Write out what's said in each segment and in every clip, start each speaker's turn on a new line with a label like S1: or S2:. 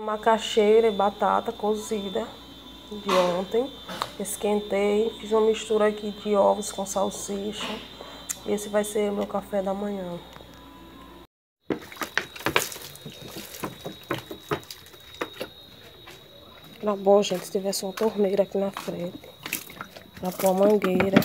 S1: macaxeira e batata cozida de ontem. Esquentei, fiz uma mistura aqui de ovos com salsicha. Esse vai ser o meu café da manhã. Era bom, gente, se tivesse uma torneira aqui na frente pra pôr a mangueira.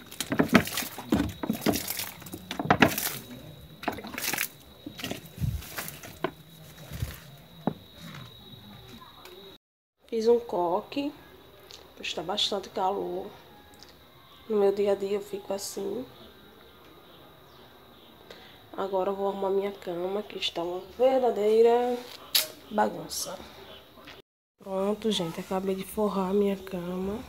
S1: Fiz um coque, pois está bastante calor. No meu dia a dia eu fico assim. Agora eu vou arrumar minha cama, que está uma verdadeira bagunça. Pronto, gente, acabei de forrar minha cama.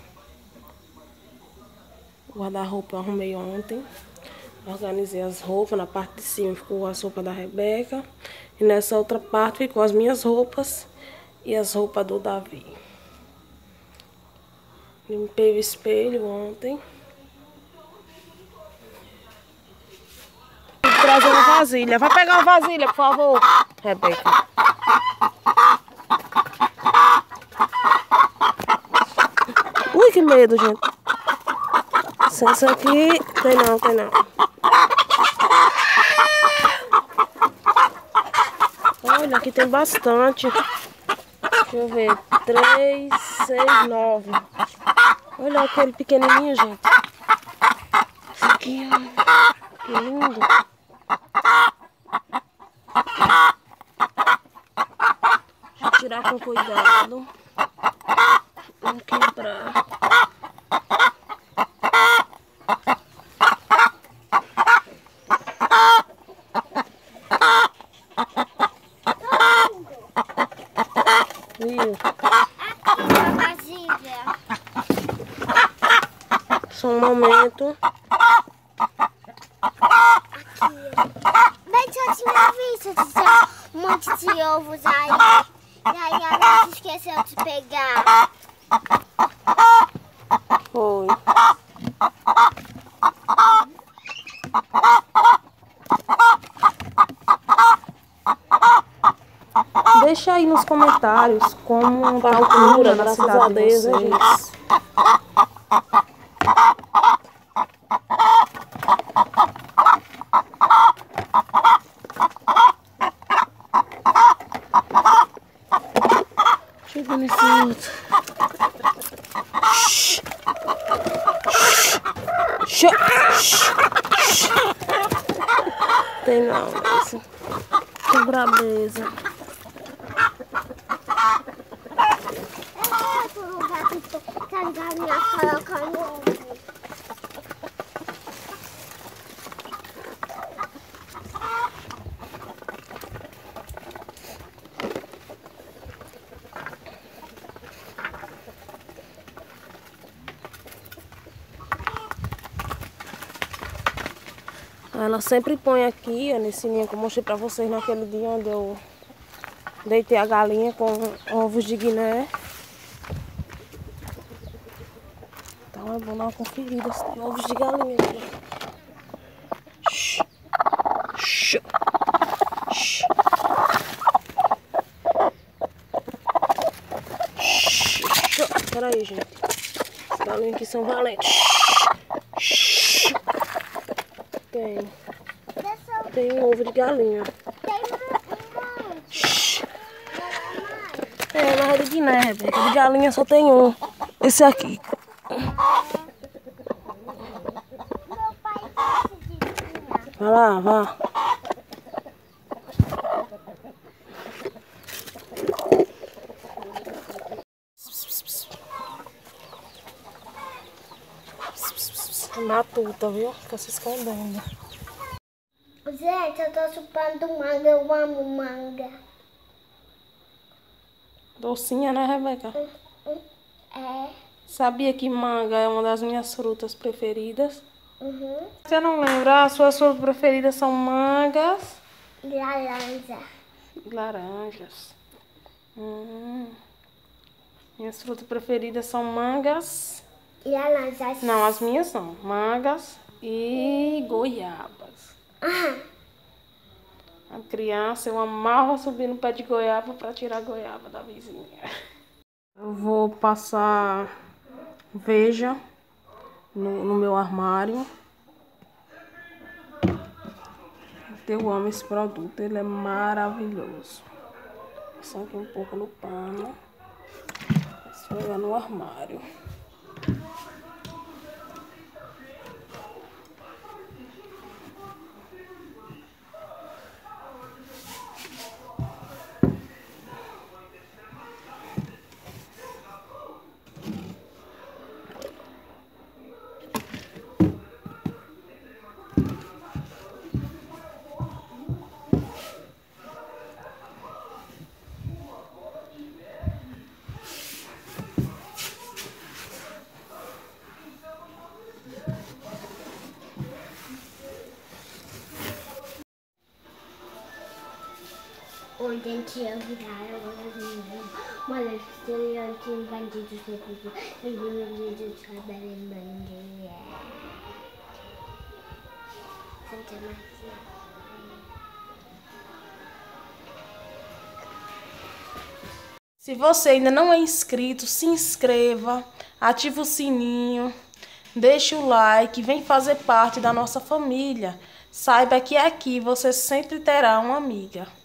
S1: O guarda-roupa eu arrumei ontem. Organizei as roupas, na parte de cima ficou as roupas da Rebeca. E nessa outra parte ficou as minhas roupas e as roupas do Davi. Limpei o espelho ontem. Vou trazer uma vasilha. Vai pegar uma vasilha, por favor, Rebeca. Ui, que medo, gente. Isso aqui tem não, tem não. Olha, aqui tem bastante. Deixa eu ver. 3, 6, 9. Olha aquele pequenininho, gente. Isso aqui, ó. Que lindo. Deixa eu tirar com cuidado. Não quebrar. Viu? Só um momento.
S2: Aqui. Bem, eu tinha visto um monte de ovos aí. E aí a gente esqueceu de pegar.
S1: Foi. Deixa aí nos comentários como tá o clima na cidade de vocês. Chega nesse outro. Tem não, esse. Que brabeza. Ela sempre põe aqui, ó, nesse ninho que eu mostrei pra vocês naquele dia onde eu deitei a galinha com ovos de Guiné. Então é bom dar uma conferida se tem ovos de galinha aqui. Shhh. Shhh. Shhh. Shhh. Peraí, gente. As galinhas aqui são valentes. Shhh. Tem um ovo de galinha. Shhh. Mas é de Guiné, Rebeca. De galinha só tem um. Esse aqui. Vai lá, vá. Matuta, viu? Fica se escondendo.
S2: Gente, eu tô chupando manga, eu amo manga.
S1: Docinha, né, Rebeca?
S2: É.
S1: Sabia que manga é uma das minhas frutas preferidas?
S2: Uhum.
S1: Você não lembra? As suas frutas preferidas são mangas
S2: E laranja.
S1: e laranjas. Minhas frutas preferidas são mangas.
S2: E laranja.
S1: Não, as minhas são mangas e goiabas. A criança, eu amava subir no pé de goiaba para tirar a goiaba da vizinha. Eu vou passar Veja no meu armário. Eu amo esse produto, ele é maravilhoso. Passar aqui um pouco no pano. Esfregar no armário.
S2: Ontem tinha virado uma estreante bandido segundo e bandido trabalha em bandeira. Santa Marcia.
S1: Se você ainda não é inscrito, se inscreva, ative o sininho, deixe o like, vem fazer parte da nossa família. Saiba que aqui você sempre terá uma amiga.